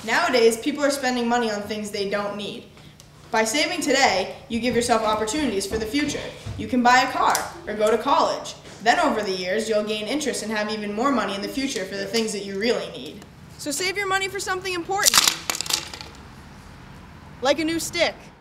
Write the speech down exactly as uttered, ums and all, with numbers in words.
Nowadays, people are spending money on things they don't need. By saving today, you give yourself opportunities for the future. You can buy a car or go to college. Then over the years, you'll gain interest and have even more money in the future for the things that you really need. So save your money for something important, like a new stick.